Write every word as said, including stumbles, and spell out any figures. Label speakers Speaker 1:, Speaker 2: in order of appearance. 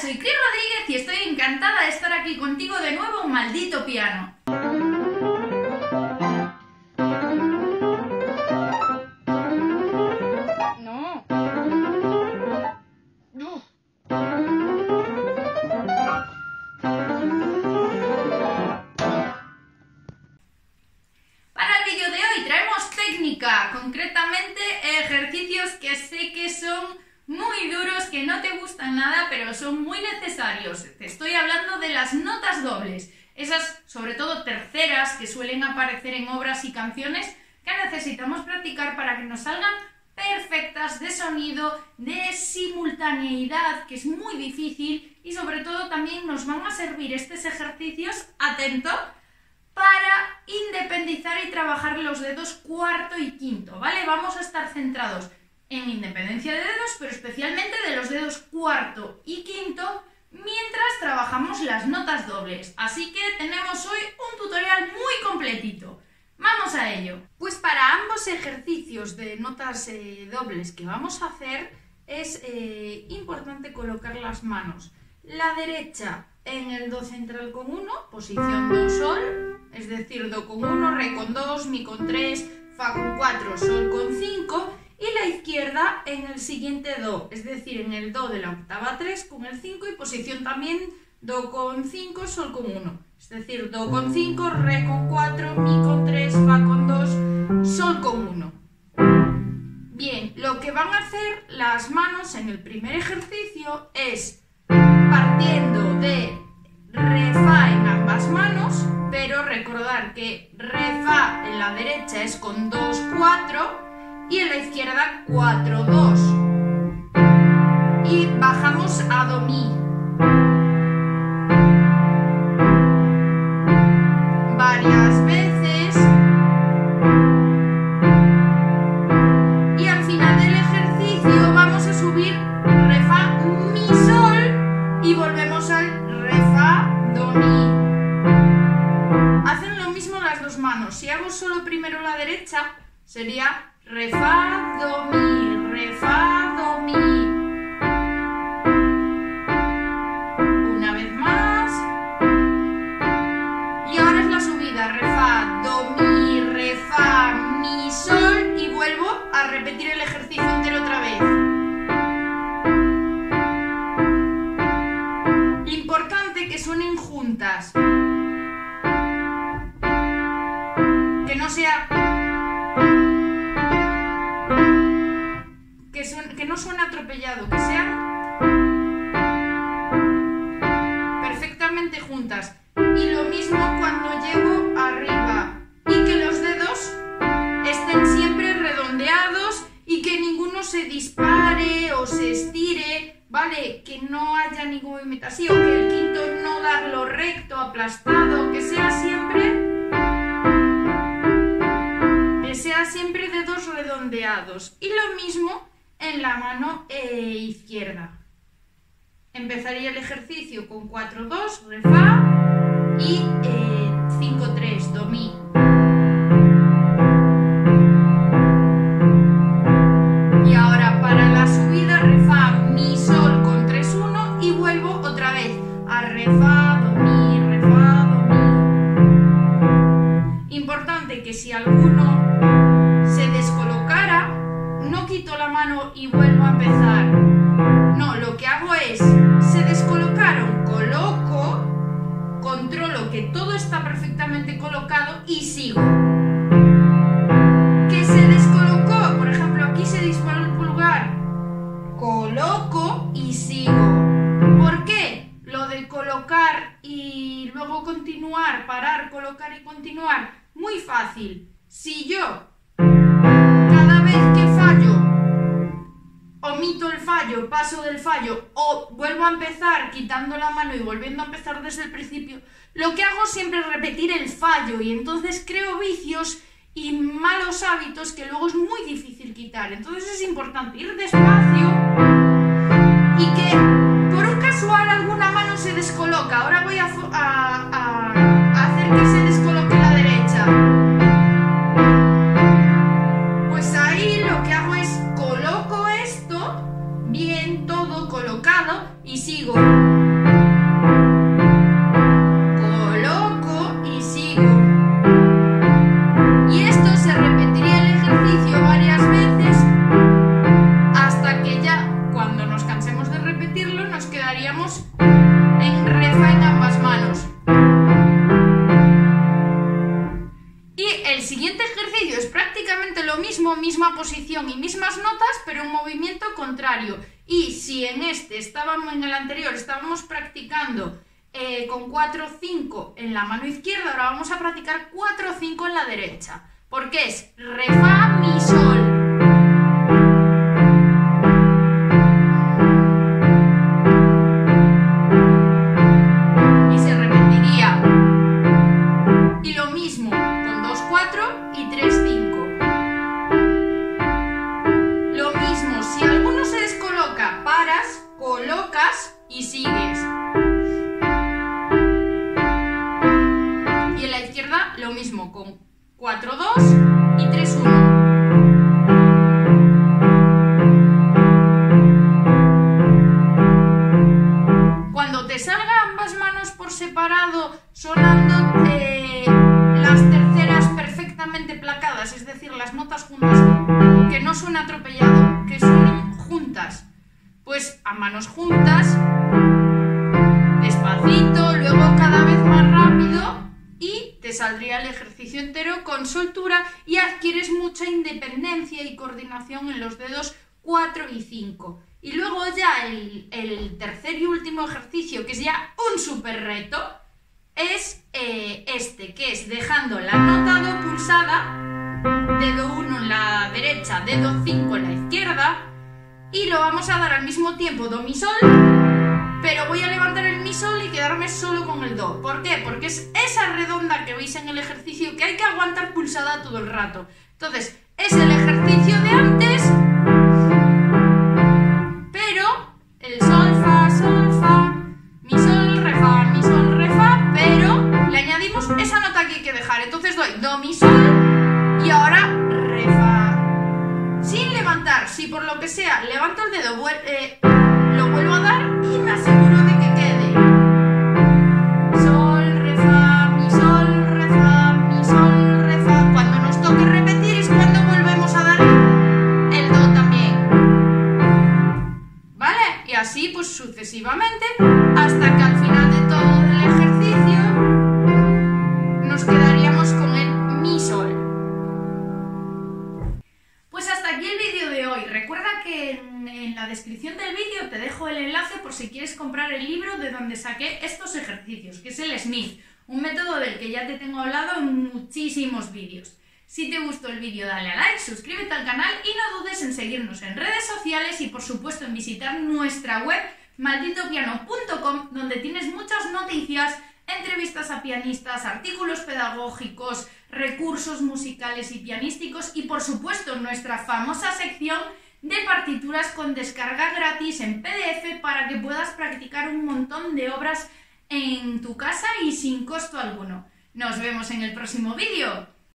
Speaker 1: soy Cris Rodríguez y estoy encantada de estar aquí contigo de nuevo en Maldito Piano. No. No. Para el vídeo de hoy traemos técnica, concretamente ejercicios que sé que son muy duros, que no te gustan nada, pero son muy necesarios. Te estoy hablando de las notas dobles, esas sobre todo terceras que suelen aparecer en obras y canciones que necesitamos practicar para que nos salgan perfectas, de sonido, de simultaneidad, que es muy difícil, y sobre todo también nos van a servir estos ejercicios, atento, para independizar y trabajar los dedos cuarto y quinto, ¿vale? Vamos a estar centrados en independencia de dedos, pero especialmente de los dedos cuarto y quinto, mientras trabajamos las notas dobles. Así que tenemos hoy un tutorial muy completito. ¡Vamos a ello! Pues para ambos ejercicios de notas eh, dobles que vamos a hacer, es eh, importante colocar las manos. La derecha en el do central con uno, posición do sol, es decir, do con uno, re con dos, mi con tres, fa con cuatro, sol con cinco, y la izquierda en el siguiente do, es decir, en el do de la octava tres con el cinco y posición también do con cinco, sol con uno, es decir, do con cinco, re con cuatro, mi con tres, fa con dos, sol con uno. Bien, lo que van a hacer las manos en el primer ejercicio es partiendo de re, fa en ambas manos, pero recordar que re, fa en la derecha es con dos, cuatro, y en la izquierda cuatro, dos. Y bajamos a do, mi. Varias veces. Y al final del ejercicio vamos a subir re, fa, mi, sol y volvemos al re, fa, do, mi. Hacen lo mismo las dos manos. Si hago solo primero la derecha, sería re, fa, do, mi, re, fa, do, mi. Una vez más. Y ahora es la subida, re, fa, do, mi, re, fa, mi, sol, y vuelvo a repetir el ejercicio entero otra vez. Importante que suenen juntas. Que no sea... Que, son, que no suene atropellado, que sean perfectamente juntas. Y lo mismo cuando llego arriba, y que los dedos estén siempre redondeados y que ninguno se dispare o se estire, ¿vale? Que no haya ninguna imitación, que el quinto no darlo recto, aplastado, que sea siempre que sea siempre dedos redondeados. Y lo mismo en la mano eh, izquierda. Empezaría el ejercicio con cuatro, dos, re, fa y eh, cinco, tres, do, mi. Y ahora para la subida, re, fa, mi, sol con tres, uno y vuelvo otra vez a re, fa, do, mi, re, fa, do, mi. Importante que si alguno se descolocara, no quito la mano y vuelvo a empezar. No, lo que hago es, se descolocaron, coloco, controlo que todo está perfectamente colocado y sigo. Que se descolocó, por ejemplo, aquí se disparó el pulgar, coloco y sigo. ¿Por qué? Lo de colocar y luego continuar, parar, colocar y continuar, muy fácil. Si yo cada vez que fallo, omito el fallo, paso del fallo o vuelvo a empezar quitando la mano y volviendo a empezar desde el principio, lo que hago siempre es repetir el fallo y entonces creo vicios y malos hábitos que luego es muy difícil quitar. Entonces es importante ir despacio y que por un casual alguna mano se descoloca. Ahora voy a, a, a, a hacer que se descoloque la derecha. Pues ahí lo que hago es coloco esto bien todo colocado y sigo. quedaríamos en re, fa en ambas manos. Y el siguiente ejercicio es prácticamente lo mismo, misma posición y mismas notas, pero en movimiento contrario. Y si en este estábamos, en el anterior estábamos practicando eh, con cuatro cinco en la mano izquierda, ahora vamos a practicar cuatro cinco en la derecha, porque es re, fa, mi, sol. Colocas y sigues. Y en la izquierda lo mismo, con cuatro dos y tres uno. Cuando te salgan ambas manos por separado sonando eh, las terceras perfectamente placadas, es decir, las notas juntas, que no suene atropellado, que suenen juntas, pues a manos juntas, despacito, luego cada vez más rápido, y te saldría el ejercicio entero con soltura y adquieres mucha independencia y coordinación en los dedos cuatro y cinco. Y luego ya el, el tercer y último ejercicio, que es ya un súper reto, es eh, este, que es dejando la nota do pulsada, dedo uno en la derecha, dedo cinco en la izquierda, y lo vamos a dar al mismo tiempo do, mi, sol, pero voy a levantar el mi, sol y quedarme solo con el do. ¿Por qué? Porque es esa redonda que veis en el ejercicio que hay que aguantar pulsada todo el rato. Entonces, es el ejercicio de antes, pero el sol, fa, sol, fa, mi, sol, re, fa, mi, sol, re, fa, pero le añadimos esa nota que hay que dejar. Entonces doy do, mi, sol y ahora re, fa. Sin levantar, si por lo que sea levanto el dedo, eh, lo vuelvo a dar y me aseguro de que quede sol, re, fa, mi, sol, re, fa, mi, sol, re, fa. Cuando nos toque repetir es cuando volvemos a dar el do también, ¿vale? Y así pues sucesivamente hasta que al final de todo el ejercicio nos quedaríamos con el mi, sol. Aquí el vídeo de hoy. Recuerda que en, en la descripción del vídeo te dejo el enlace por si quieres comprar el libro de donde saqué estos ejercicios, que es el Smith, un método del que ya te tengo hablado en muchísimos vídeos. Si te gustó el vídeo dale a like, suscríbete al canal y no dudes en seguirnos en redes sociales y por supuesto en visitar nuestra web maldito piano punto com, donde tienes muchas noticias, entrevistas a pianistas, artículos pedagógicos, recursos musicales y pianísticos y por supuesto nuestra famosa sección de partituras con descarga gratis en P D F para que puedas practicar un montón de obras en tu casa y sin costo alguno. Nos vemos en el próximo vídeo.